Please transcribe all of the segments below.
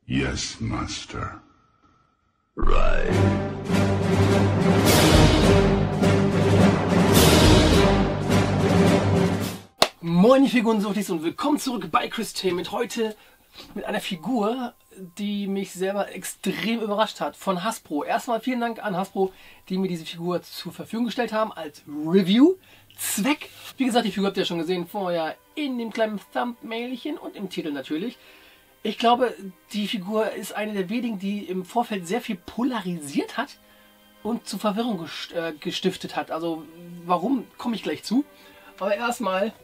Yes, Master. Right. Moin, die Figurensuchtis und willkommen zurück bei Christainment. Heute mit einer Figur, die mich selber extrem überrascht hat, von Hasbro. Erstmal vielen Dank an Hasbro, die mir diese Figur zur Verfügung gestellt haben als Review-Zweck. Wie gesagt, die Figur habt ihr ja schon gesehen vorher in dem kleinen Thumbnailchen und im Titel natürlich. Ich glaube, die Figur ist eine der wenigen, die im Vorfeld sehr viel polarisiert hat und zu Verwirrung gestiftet hat. Also warum, komme ich gleich zu. Aber erstmal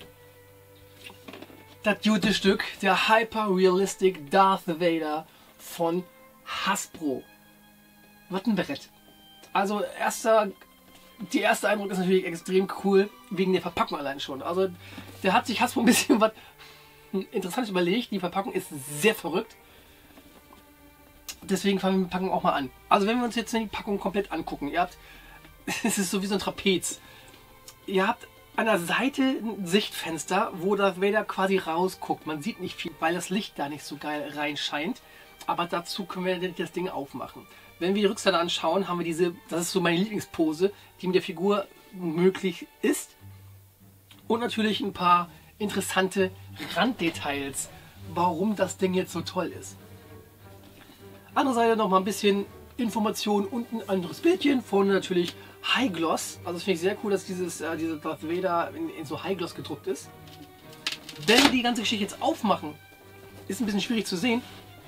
das gute Stück, der Hyper Realistic Darth Vader von Hasbro. Was ein Brett. Also der erste Eindruck ist natürlich extrem cool, wegen der Verpackung allein schon. Also der hat sich Hasbro ein bisschen was Interessantes überlegt. Die Verpackung ist sehr verrückt. Deswegen fangen wir mit der Packung auch mal an. Also wenn wir uns jetzt die Packung komplett angucken, ihr habt, es ist so wie so ein Trapez. Ihr habt an der Seite ein Sichtfenster, wo Darth Vader quasi rausguckt. Man sieht nicht viel, weil das Licht da nicht so geil reinscheint. Aber dazu können wir das Ding aufmachen. Wenn wir die Rückseite anschauen, haben wir diese, das ist so meine Lieblingspose, die mit der Figur möglich ist. Und natürlich ein paar interessante Randdetails, warum das Ding jetzt so toll ist. Andere Seite noch mal ein bisschen Information und ein anderes Bildchen. Vorne natürlich High Gloss. Also das finde ich sehr cool, dass diese Darth Vader in so High Gloss gedruckt ist. Wenn wir die ganze Geschichte jetzt aufmachen, ist ein bisschen schwierig zu sehen.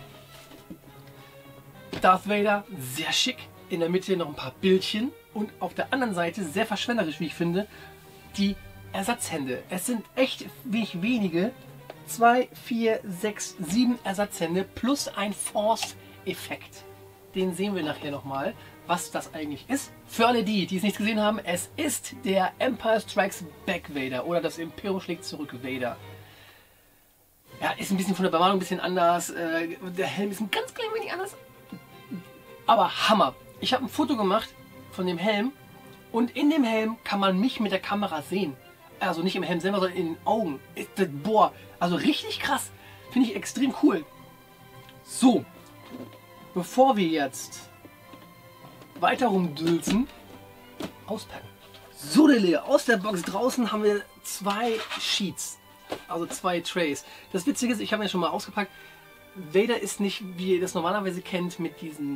Darth Vader sehr schick. In der Mitte noch ein paar Bildchen. Und auf der anderen Seite, sehr verschwenderisch, wie ich finde, die Ersatzhände. Es sind echt wenige. 2, 4, 6, 7 Ersatzhände plus ein Force-Effekt. Den sehen wir nachher nochmal, was das eigentlich ist. Für alle die es nicht gesehen haben, es ist der Empire Strikes Back Vader oder das Imperium schlägt zurück Vader. Ja, ist ein bisschen von der Bemalung ein bisschen anders. Der Helm ist ein ganz klein wenig anders. Aber Hammer. Ich habe ein Foto gemacht von dem Helm und in dem Helm kann man mich mit der Kamera sehen. Also nicht im Helm selber, sondern in den Augen. Boah, also richtig krass. Finde ich extrem cool. So, bevor wir jetzt weiter rumdülzen, auspacken. So, aus der Box draußen haben wir 2 Sheets, also 2 Trays. Das Witzige ist, ich habe ja schon mal ausgepackt, Vader ist nicht, wie ihr das normalerweise kennt, mit diesen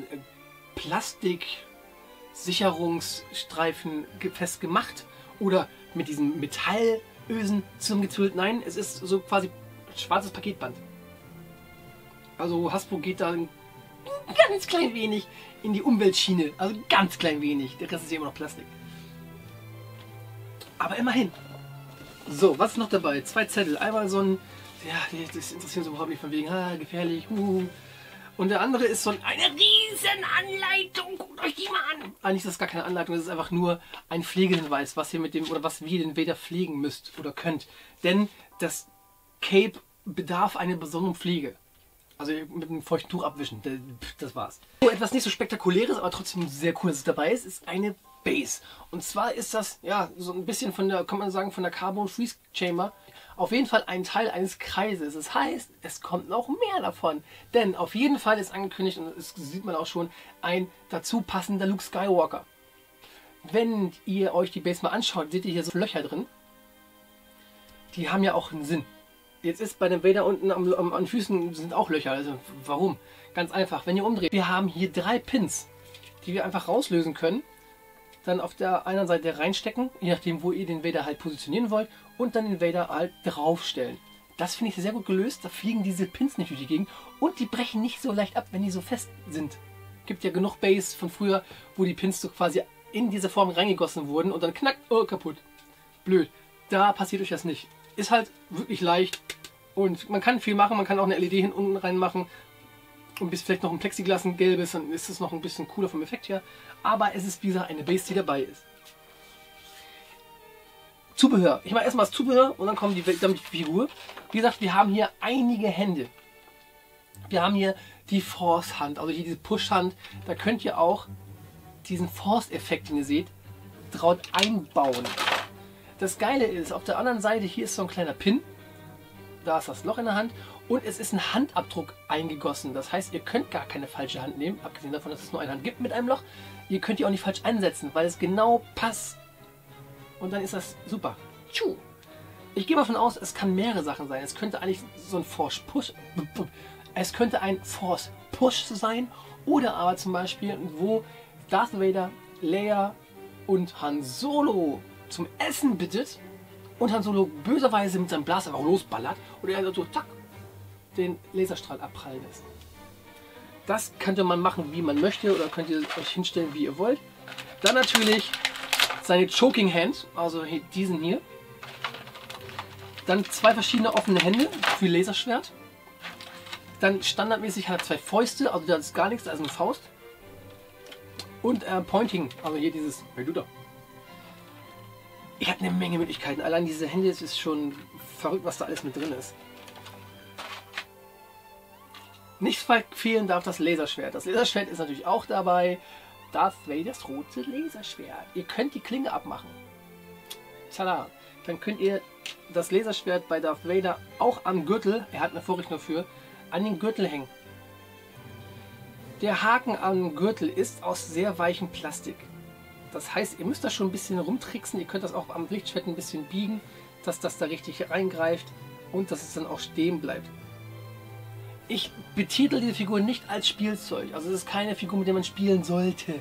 Plastik-Sicherungsstreifen fest gemacht oder mit diesen Metallösen zusammengezüllt. Nein, es ist so quasi schwarzes Paketband. Also Hasbro geht da ein ganz klein wenig in die Umweltschiene. Also ganz klein wenig. Der Rest ist ja immer noch Plastik. Aber immerhin. So, was ist noch dabei? 2 Zettel. Einmal so ein, ja, das interessiert uns überhaupt nicht von wegen, gefährlich, Und der andere ist so eine riesen Anleitung. Guckt euch die mal an. Eigentlich ist das gar keine Anleitung, das ist einfach nur ein Pflegehinweis, was ihr mit dem oder was wir den Vader pflegen müsst oder könnt. Denn das Cape bedarf einer besonderen Pflege. Also mit einem feuchten Tuch abwischen, das war's. So, etwas nicht so spektakuläres, aber trotzdem sehr cool, dass es dabei ist, ist eine Base. Und zwar ist das, ja, so ein bisschen von der, kann man sagen, von der Carbon Freeze Chamber. Auf jeden Fall ein Teil eines Kreises. Das heißt, es kommt noch mehr davon. Denn auf jeden Fall ist angekündigt, und das sieht man auch schon, ein dazu passender Luke Skywalker. Wenn ihr euch die Base mal anschaut, seht ihr hier so Löcher drin. Die haben ja auch einen Sinn. Jetzt ist bei dem Vader unten an den Füßen sind auch Löcher. Also warum? Ganz einfach, wenn ihr umdreht. Wir haben hier 3 Pins, die wir einfach rauslösen können. Dann auf der einen Seite reinstecken, je nachdem, wo ihr den Vader halt positionieren wollt. Und dann den Vader halt draufstellen. Das finde ich sehr gut gelöst. Da fliegen diese Pins nicht durch die Gegend. Und die brechen nicht so leicht ab, wenn die so fest sind. Gibt ja genug Base von früher, wo die Pins so quasi in diese Form reingegossen wurden. Und dann knackt, oh, kaputt. Blöd. Da passiert euch das nicht. Ist halt wirklich leicht. Und man kann viel machen. Man kann auch eine LED hin unten rein machen. Und bis vielleicht noch ein Plexiglas, ein gelbes. Dann ist es noch ein bisschen cooler vom Effekt her. Aber es ist wie gesagt eine Base, die dabei ist. Zubehör. Ich mache erstmal das Zubehör und dann kommt die Figur. Wie gesagt, wir haben hier einige Hände. Wir haben hier die Force-Hand, also hier diese Push-Hand. Da könnt ihr auch diesen Force-Effekt, den ihr seht, drauf einbauen. Das Geile ist, auf der anderen Seite hier ist so ein kleiner Pin. Da ist das Loch in der Hand Und es ist ein Handabdruck eingegossen. Das heißt, ihr könnt gar keine falsche Hand nehmen, abgesehen davon, dass es nur eine Hand gibt mit einem Loch. Ihr könnt die auch nicht falsch einsetzen, weil es genau passt. Und dann ist das super. Tschuh. Ich gehe mal davon aus, es kann mehrere Sachen sein. Es könnte eigentlich so ein Force Push. Es könnte ein Force Push sein. Oder aber zum Beispiel, wo Darth Vader, Leia und Han Solo zum Essen bittet. Und Han Solo böserweise mit seinem Blaster auch losballert. Oder er so zack, den Laserstrahl abprallen lässt. Das könnte man machen, wie man möchte. Oder könnt ihr euch hinstellen, wie ihr wollt. Dann natürlich seine Choking Hand. Also diesen hier. Dann zwei verschiedene offene Hände für Laserschwert. Dann standardmäßig hat er zwei Fäuste, also das ist gar nichts, also eine Faust. Und Pointing, also hier dieses, hey du da. Ich habe eine Menge Möglichkeiten. Allein diese Hände, es ist schon verrückt, was da alles mit drin ist. Nicht fehlen darf das Laserschwert. Das Laserschwert ist natürlich auch dabei. Darth Vaders rote Laserschwert. Ihr könnt die Klinge abmachen. Tada! Dann könnt ihr das Laserschwert bei Darth Vader auch am Gürtel, er hat eine Vorrichtung dafür, an den Gürtel hängen. Der Haken am Gürtel ist aus sehr weichem Plastik. Das heißt, ihr müsst da schon ein bisschen rumtricksen. Ihr könnt das auch am Richtschwert ein bisschen biegen, dass das da richtig reingreift und dass es dann auch stehen bleibt. Ich betitel diese Figur nicht als Spielzeug. Also es ist keine Figur, mit der man spielen sollte.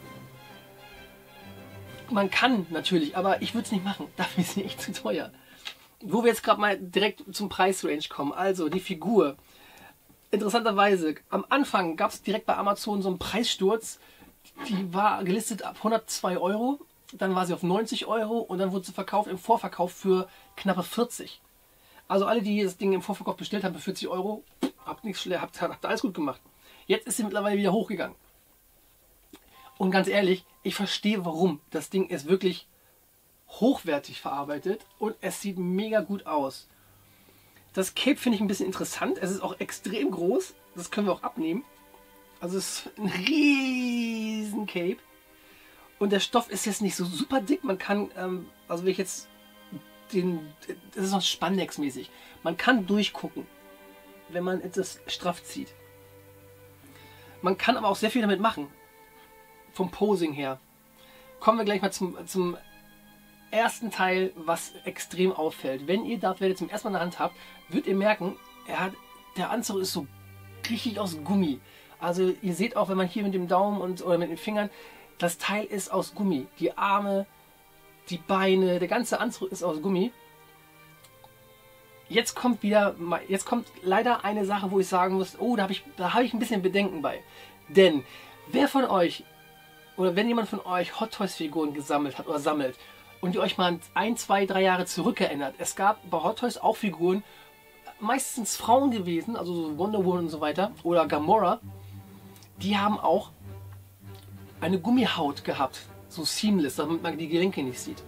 Man kann natürlich, aber ich würde es nicht machen. Dafür ist sie echt zu teuer. Wo wir jetzt gerade mal direkt zum Preisrange kommen. Also die Figur. Interessanterweise, am Anfang gab es direkt bei Amazon so einen Preissturz. Die war gelistet ab 102 Euro. Dann war sie auf 90 Euro und dann wurde sie verkauft im Vorverkauf für knappe 40. Also alle, die das Ding im Vorverkauf bestellt haben für 40 Euro, habt alles gut gemacht. Jetzt ist sie mittlerweile wieder hochgegangen. Und ganz ehrlich, ich verstehe warum. Das Ding ist wirklich hochwertig verarbeitet und es sieht mega gut aus. Das Cape finde ich ein bisschen interessant. Es ist auch extrem groß. Das können wir auch abnehmen. Also es ist ein riesen Cape. Und der Stoff ist jetzt nicht so super dick. Man kann, also wenn ich jetzt das ist noch Spandex-mäßig. Man kann durchgucken, wenn man etwas straff zieht. Man kann aber auch sehr viel damit machen. Vom Posing her. Kommen wir gleich mal zum ersten Teil, was extrem auffällt. Wenn ihr Darth Vader zum ersten Mal in der Hand habt, wird ihr merken, der Anzug ist so richtig aus Gummi. Also ihr seht auch, wenn man hier mit dem Daumen oder mit den Fingern, das Teil ist aus Gummi. Die Arme, die Beine, der ganze Anzug ist aus Gummi. Jetzt kommt leider eine Sache, wo ich sagen muss, oh, da habe ich ein bisschen Bedenken bei. Denn wer von euch oder wenn jemand von euch Hot Toys Figuren gesammelt hat oder sammelt und ihr euch mal 1, 2, 3 Jahre zurückerinnert, es gab bei Hot Toys auch Figuren, meistens Frauen gewesen, also so Wonder Woman und so weiter, oder Gamora, die haben auch eine Gummihaut gehabt, so seamless, damit man die Gelenke nicht sieht.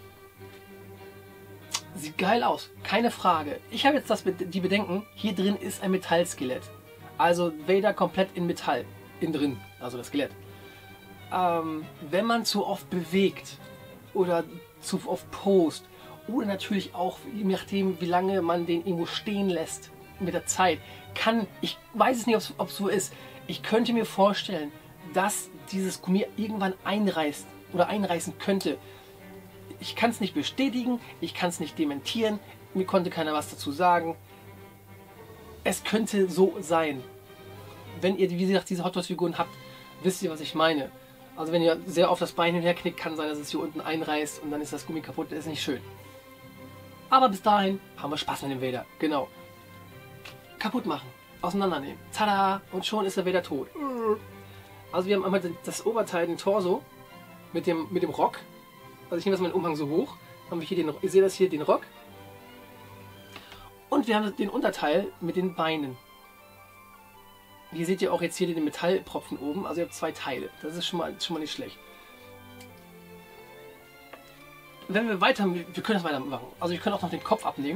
Sieht geil aus, keine Frage. Ich habe jetzt die Bedenken, hier drin ist ein Metallskelett. Also Vader komplett in Metall, innen drin, also das Skelett. Wenn man zu oft bewegt oder zu oft post oder natürlich auch, je nachdem wie lange man den irgendwo stehen lässt mit der Zeit, ich weiß es nicht, ob es so ist, ich könnte mir vorstellen, dass dieses Gummi irgendwann einreißt oder einreißen könnte. Ich kann es nicht bestätigen, ich kann es nicht dementieren, mir konnte keiner was dazu sagen. Es könnte so sein. Wenn ihr, wie gesagt, diese Hot Toys Figuren habt, wisst ihr, was ich meine. Also wenn ihr sehr auf das Bein hinherknickt, kann sein, dass es hier unten einreißt und dann ist das Gummi kaputt. Das ist nicht schön. Aber bis dahin haben wir Spaß mit dem Vader. Genau. Kaputt machen. Auseinandernehmen. Tada! Und schon ist der Vader tot. Also wir haben einmal das Oberteil, den Torso mit dem Rock. Also ich nehme das mal den Umhang so hoch. Dann haben wir hier ihr seht das hier, den Rock. Und wir haben den Unterteil mit den Beinen. Hier seht ihr auch jetzt hier den Metallpropfen oben. Also ihr habt 2 Teile. Das ist schon mal nicht schlecht. Wenn wir wir können das weitermachen. Also wir können auch noch den Kopf abnehmen.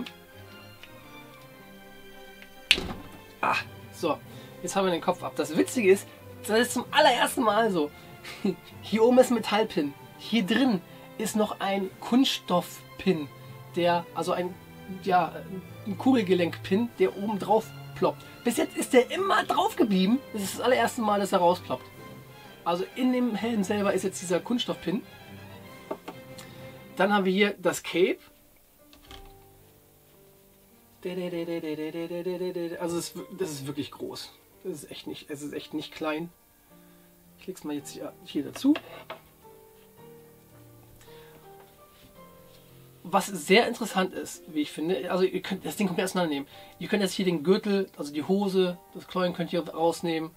Ah, so. Jetzt haben wir den Kopf ab. Das Witzige ist, das ist zum allerersten Mal so. Hier oben ist ein Metallpin. Hier drin ist noch ein Kunststoffpin. Also ein ja, ein Kugelgelenk-Pin, der oben drauf ploppt. Bis jetzt ist der immer drauf geblieben. Das ist das allererste Mal, dass er rausploppt. Also in dem Helm selber ist jetzt dieser Kunststoff-Pin. Dann haben wir hier das Cape. Also das ist wirklich groß. Es ist echt nicht klein. Ich lege es mal jetzt hier dazu. Was sehr interessant ist, wie ich finde, also ihr könnt das Ding komplett auseinandernehmen. Ihr könnt jetzt hier den Gürtel, also die Hose, das Kleuen könnt ihr rausnehmen.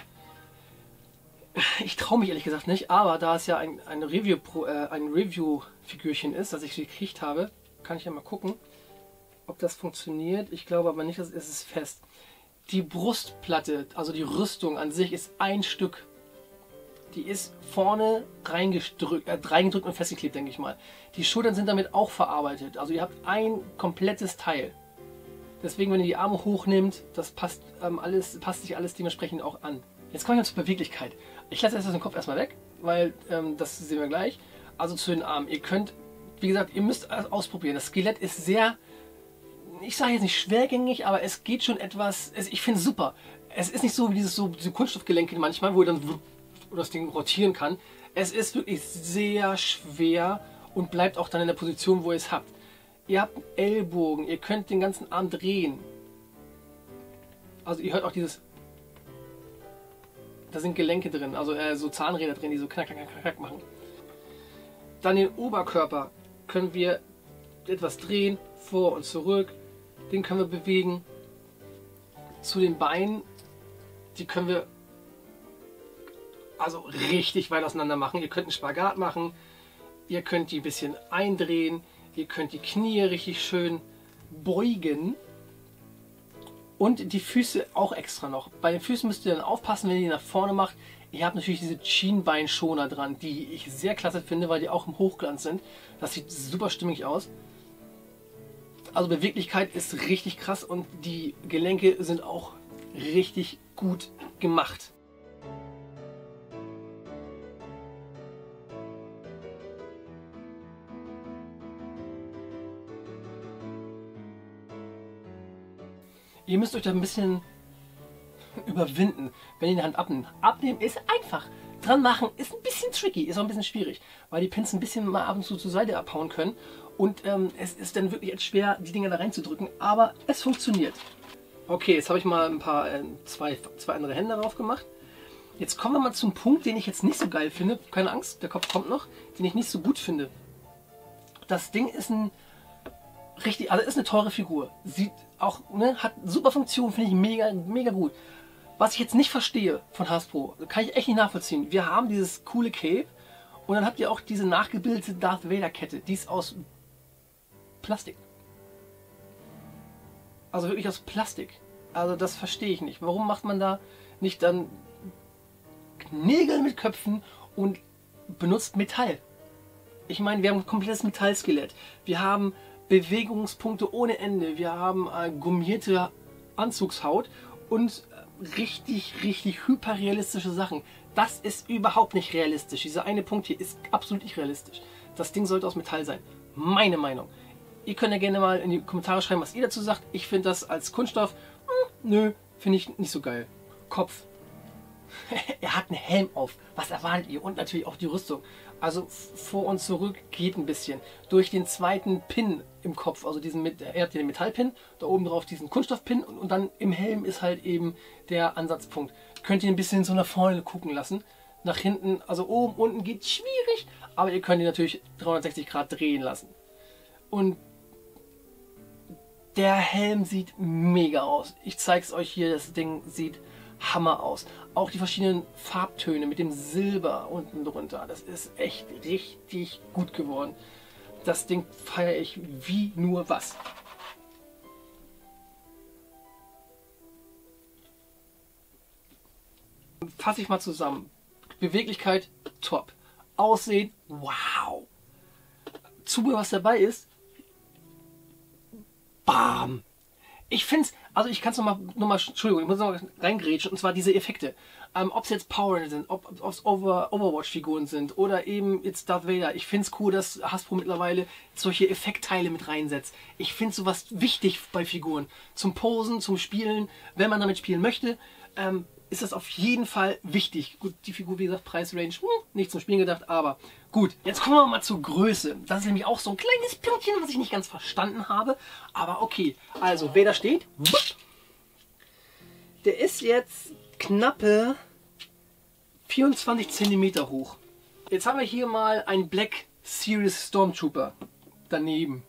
Ich traue mich ehrlich gesagt nicht, aber da es ja ein Review-Figürchen ist, das ich gekriegt habe, kann ich ja mal gucken, ob das funktioniert. Ich glaube aber nicht, dass es ist fest. Die Brustplatte, also die Rüstung an sich, ist ein Stück. Die ist vorne reingedrückt und festgeklebt, denke ich mal. Die Schultern sind damit auch verarbeitet. Also ihr habt ein komplettes Teil. Deswegen, wenn ihr die Arme hochnimmt, das passt sich alles dementsprechend auch an. Jetzt kommen wir zur Beweglichkeit. Ich lasse jetzt den Kopf erstmal weg, weil das sehen wir gleich. Also zu den Armen. Ihr könnt, wie gesagt, ihr müsst ausprobieren. Das Skelett ist sehr, ich sage jetzt nicht schwergängig, aber es geht schon etwas, ich finde es super. Es ist nicht so wie diese Kunststoffgelenke manchmal, wo ihr dann das Ding rotieren kann. Es ist wirklich sehr schwer und bleibt auch dann in der Position, wo ihr es habt. Ihr habt einen Ellbogen, ihr könnt den ganzen Arm drehen. Also ihr hört auch dieses, da sind Gelenke drin, also so Zahnräder drin, die so knack, knack, knack, knack machen. Dann den Oberkörper können wir etwas drehen, vor und zurück. Den können wir bewegen. Zu den Beinen, die können wir also richtig weit auseinander machen. Ihr könnt einen Spagat machen, ihr könnt die ein bisschen eindrehen, ihr könnt die Knie richtig schön beugen und die Füße auch extra noch. Bei den Füßen müsst ihr dann aufpassen, wenn ihr die nach vorne macht. Ihr habt natürlich diese Schienbeinschoner dran, die ich sehr klasse finde, weil die auch im Hochglanz sind. Das sieht super stimmig aus. Also Beweglichkeit ist richtig krass und die Gelenke sind auch richtig gut gemacht. Ihr müsst euch da ein bisschen überwinden, wenn ihr die Hand abnimmt. Abnehmen ist einfach. Dran machen ist ein bisschen tricky, ist auch ein bisschen schwierig, weil die Pins ein bisschen mal ab und zu zur Seite abhauen können. Und es ist dann wirklich jetzt schwer, die Dinger da reinzudrücken, aber es funktioniert. Okay, jetzt habe ich mal zwei andere Hände drauf gemacht. Jetzt kommen wir mal zum Punkt, den ich jetzt nicht so geil finde. Keine Angst, der Kopf kommt noch, den ich nicht so gut finde. Das Ding ist ist eine teure Figur. Sieht auch, hat super Funktion, finde ich mega gut. Was ich jetzt nicht verstehe von Hasbro, kann ich echt nicht nachvollziehen. Wir haben dieses coole Cape und dann habt ihr auch diese nachgebildete Darth Vader Kette. Die ist aus Plastik. Also wirklich aus Plastik. Also das verstehe ich nicht. Warum macht man da nicht dann Nägel mit Köpfen und benutzt Metall? Ich meine, wir haben ein komplettes Metallskelett. Wir haben Bewegungspunkte ohne Ende. Wir haben gummierte Anzugshaut und richtig hyperrealistische Sachen. Das ist überhaupt nicht realistisch. Dieser eine Punkt hier ist absolut nicht realistisch. Das Ding sollte aus Metall sein. Meine Meinung. Ihr könnt ja gerne mal in die Kommentare schreiben, was ihr dazu sagt. Ich finde das als Kunststoff, nö, finde ich nicht so geil. Kopf. Er hat einen Helm auf. Was erwartet ihr? Und natürlich auch die Rüstung. Also vor und zurück geht ein bisschen. Durch den zweiten Pin im Kopf, also er hat den Metallpin, da oben drauf diesen Kunststoffpin und dann im Helm ist halt eben der Ansatzpunkt. Könnt ihr ein bisschen so nach vorne gucken lassen. Nach hinten, also oben, unten geht schwierig, aber ihr könnt ihn natürlich 360 Grad drehen lassen. Und der Helm sieht mega aus. Ich zeige es euch hier, das Ding sieht Hammer aus. Auch die verschiedenen Farbtöne mit dem Silber unten drunter. Das ist echt richtig gut geworden. Das Ding feiere ich wie nur was. Fasse ich mal zusammen. Beweglichkeit top. Aussehen wow. Zubehör, was dabei ist, bam. Ich finde es, also ich kann es nochmal, Entschuldigung, ich muss noch mal reingrätschen, und zwar diese Effekte. Ob es jetzt Power Rangers sind, ob es Overwatch-Figuren sind oder eben jetzt Darth Vader. Ich finde es cool, dass Hasbro mittlerweile solche Effektteile mit reinsetzt. Ich finde sowas wichtig bei Figuren. Zum Posen, zum Spielen, wenn man damit spielen möchte, ist das auf jeden Fall wichtig. Gut, die Figur, wie gesagt, Preisrange, nicht zum Spielen gedacht, aber gut. Jetzt kommen wir mal zur Größe. Das ist nämlich auch so ein kleines Pünktchen, was ich nicht ganz verstanden habe. Aber okay, also Vader steht. Der ist jetzt knappe 24 cm hoch. Jetzt haben wir hier mal ein Black Series Stormtrooper daneben.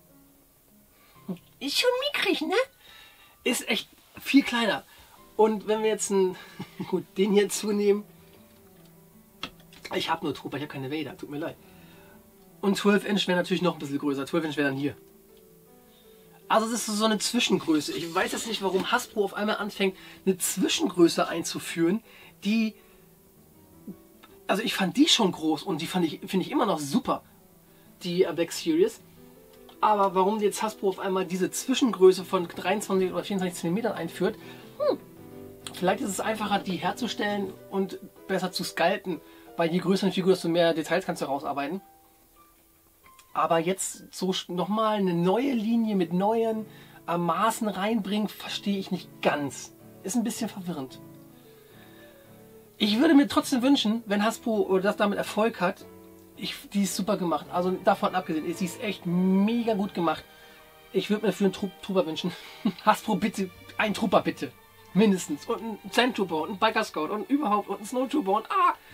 Ist schon mickrig, ne? Ist echt viel kleiner. Und wenn wir jetzt gut, den hier zunehmen. Ich habe nur Trooper, ich habe keine Vader, tut mir leid. Und 12 Inch wäre natürlich noch ein bisschen größer. 12 Inch wäre dann hier. Also das ist so eine Zwischengröße. Ich weiß jetzt nicht, warum Hasbro auf einmal anfängt, eine Zwischengröße einzuführen, die... Also ich fand die schon groß und die finde ich immer noch super, die Black Series. Aber warum jetzt Hasbro auf einmal diese Zwischengröße von 23 oder 24 cm einführt, vielleicht ist es einfacher, die herzustellen und besser zu sculpten, weil je größer eine Figur, desto mehr Details kannst du rausarbeiten. Aber jetzt so nochmal eine neue Linie mit neuen Maßen reinbringen, verstehe ich nicht ganz. Ist ein bisschen verwirrend. Ich würde mir trotzdem wünschen, wenn Hasbro das damit Erfolg hat, die ist super gemacht. Also davon abgesehen, sie ist echt mega gut gemacht. Ich würde mir für einen Trooper wünschen. Hasbro, bitte, ein Trooper bitte. Mindestens. Und ein Sandtrooper und ein Biker Scout und überhaupt und ein Snowtrooper und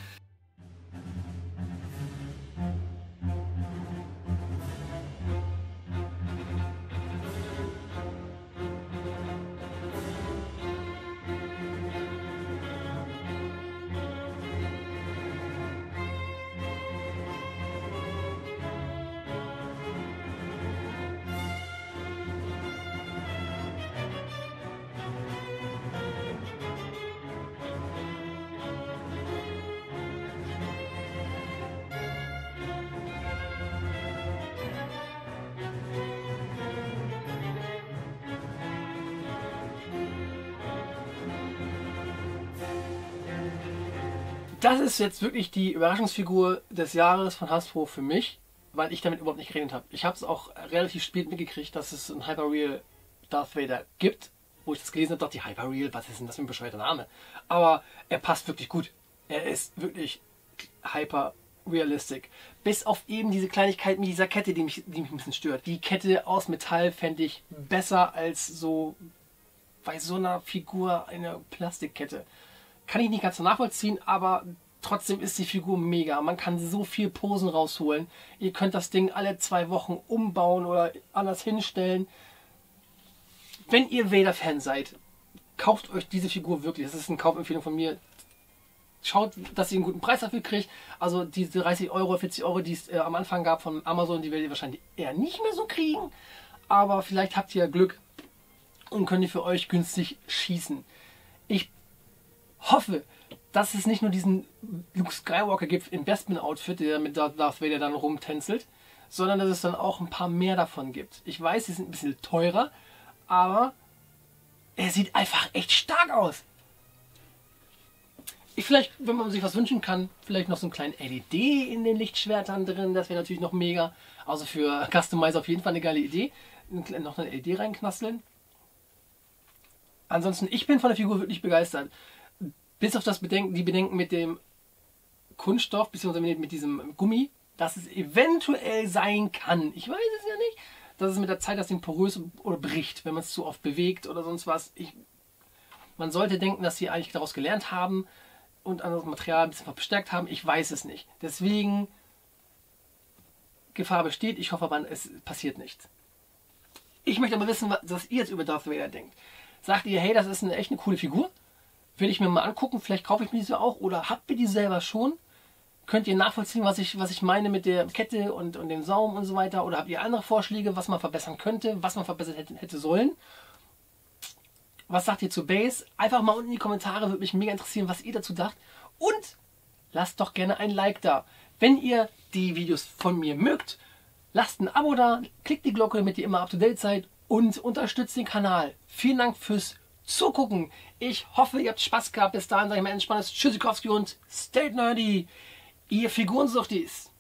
das ist jetzt wirklich die Überraschungsfigur des Jahres von Hasbro für mich, weil ich damit überhaupt nicht gerechnet habe. Ich habe es auch relativ spät mitgekriegt, dass es ein Hyperreal Darth Vader gibt. Wo ich das gelesen habe, dachte ich, Hyperreal, was ist denn das für ein bescheuerter Name? Aber er passt wirklich gut. Er ist wirklich hyper realistic. Bis auf eben diese Kleinigkeit mit dieser Kette, die mich ein bisschen stört. Die Kette aus Metall fände ich besser als so bei so einer Figur eine Plastikkette. Kann ich nicht ganz so nachvollziehen, aber trotzdem ist die Figur mega. Man kann so viel Posen rausholen. Ihr könnt das Ding alle 2 Wochen umbauen oder anders hinstellen. Wenn ihr Vader-Fan seid, kauft euch diese Figur wirklich. Das ist eine Kaufempfehlung von mir. Schaut, dass ihr einen guten Preis dafür kriegt. Also diese 30 Euro, 40 Euro, die es am Anfang gab von Amazon, die werdet ihr wahrscheinlich eher nicht mehr so kriegen. Aber vielleicht habt ihr Glück und könnt ihr für euch günstig schießen. Ich hoffe, dass es nicht nur diesen Luke Skywalker gibt im Bespin-Outfit, der mit Darth Vader dann rumtänzelt, sondern dass es dann auch ein paar mehr davon gibt. Ich weiß, sie sind ein bisschen teurer, aber er sieht einfach echt stark aus. Vielleicht, wenn man sich was wünschen kann, vielleicht noch so einen kleinen LED in den Lichtschwertern drin, das wäre natürlich noch mega. Also für Customizer auf jeden Fall eine geile Idee. Noch eine LED reinknasteln. Ansonsten, ich bin von der Figur wirklich begeistert. Bis auf die Bedenken mit dem Kunststoff, bzw. mit diesem Gummi, dass es eventuell sein kann. Ich weiß es ja nicht. Dass es mit der Zeit das Ding porös oder bricht, wenn man es zu oft bewegt oder sonst was. Man sollte denken, dass sie eigentlich daraus gelernt haben und anderes Material ein bisschen verstärkt haben. Ich weiß es nicht. Deswegen, Gefahr besteht. Ich hoffe aber, es passiert nichts. Ich möchte aber wissen, was ihr jetzt über Darth Vader denkt. Sagt ihr, hey, das ist echt eine coole Figur? Will ich mir mal angucken, vielleicht kaufe ich mir diese auch oder habt ihr die selber schon? Könnt ihr nachvollziehen, was ich meine mit der Kette und dem Saum und so weiter? Oder habt ihr andere Vorschläge, was man verbessern könnte, was man verbessert hätte sollen? Was sagt ihr zu Base? Einfach mal unten in die Kommentare, würde mich mega interessieren, was ihr dazu dacht. Und lasst doch gerne ein Like da. Wenn ihr die Videos von mir mögt, lasst ein Abo da, klickt die Glocke, damit ihr immer up to date seid und unterstützt den Kanal. Vielen Dank fürs Zugucken. Ich hoffe, ihr habt Spaß gehabt. Bis dahin sage ich mal entspanntes Tschüssikowski und stay nerdy. Ihr Figurensuchtis.